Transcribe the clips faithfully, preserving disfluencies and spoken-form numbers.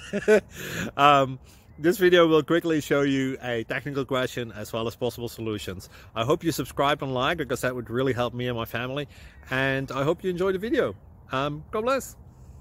um, this video will quickly show you a technical question as well as possible solutions. I hope you subscribe and like, because that would really help me and my family. And I hope you enjoy the video. Um, God bless.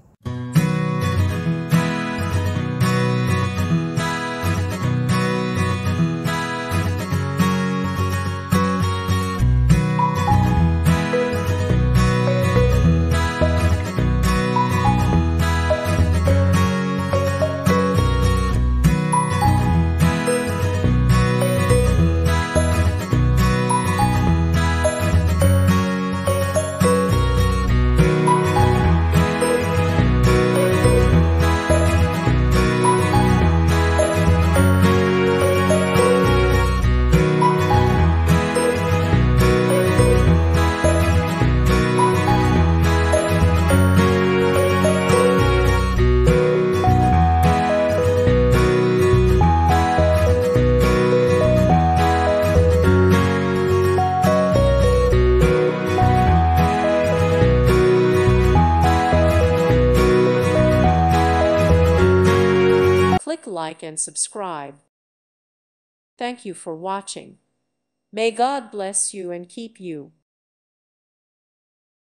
Click like and subscribe. Thank you for watching. May God bless you and keep you.